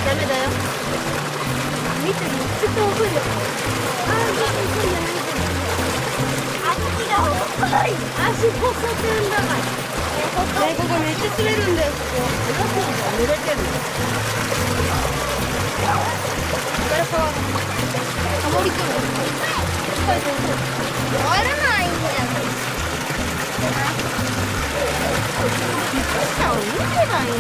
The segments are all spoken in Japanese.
ダメだよ。見て、めっちゃ遠くよ。足が細い。足細くんだから。ここめっちゃ滑るんだよ、ここ。濡れてる。これか。ハモリくん。終わらないんだよ。下を見ればいいんじゃない？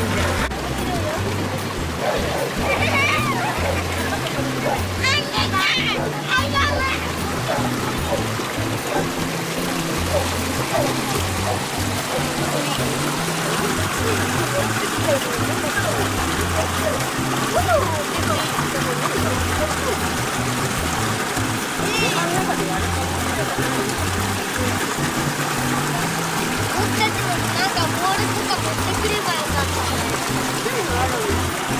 僕たちもなんかボールとか持ってくればよかった。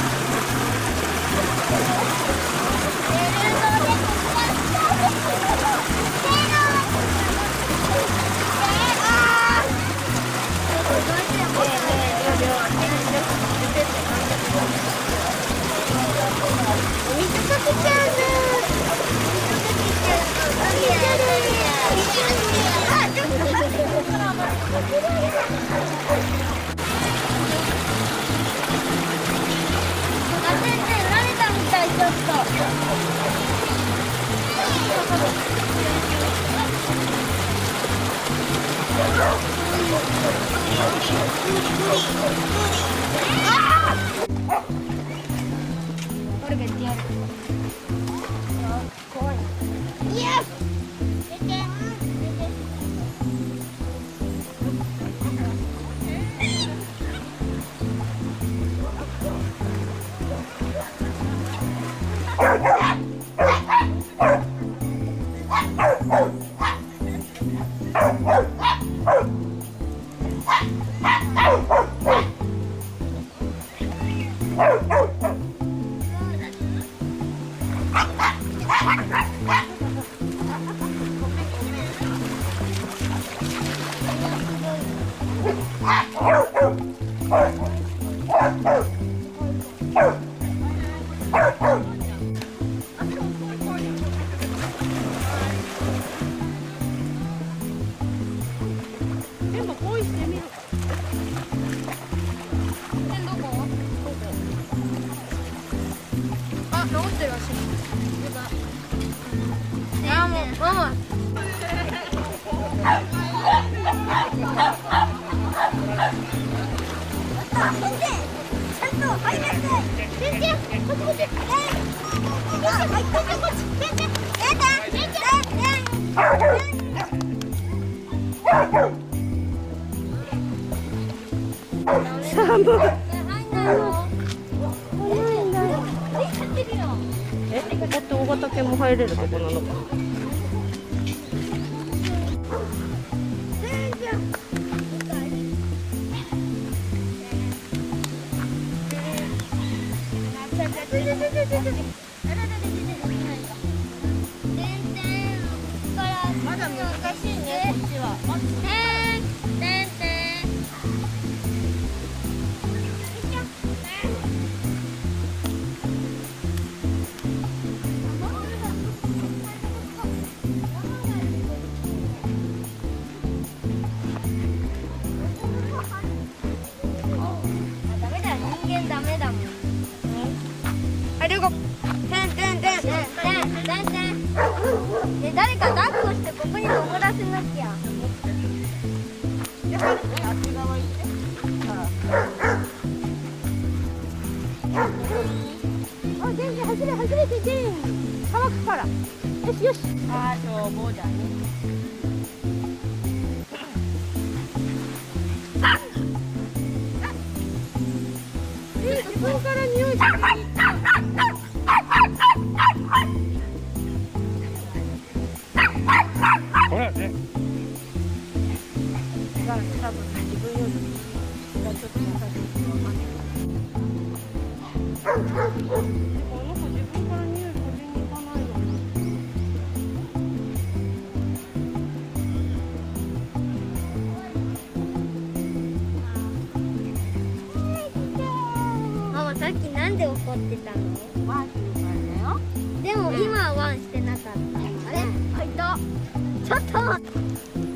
これめっちゃやる。怖い。いや。出て。全部ポイしてみるか。どこ？あ、直ってる足。あ、もう、ママ。ちゃんと入らない。先生、こっちこっち。あ、はい、こっちこっち。先生、寒い。え、ここって大型犬も入れるとこなのかな。まだ難しいね、こっちは。誰か抱っこしてここに登らせなきゃ。あ、全然走れ走れて全員乾くから。よしよし。ああ、消防だね。ここから匂い。 ほらね。 多分自分よりちょっと優しいとわかんない。この子自分から匂い嗅ぎに行かないの。ママさっきなんで怒ってたの？ ワンって言うからだよ。 でも今はワンしてなかった。あれ？入った。ちょっと待って。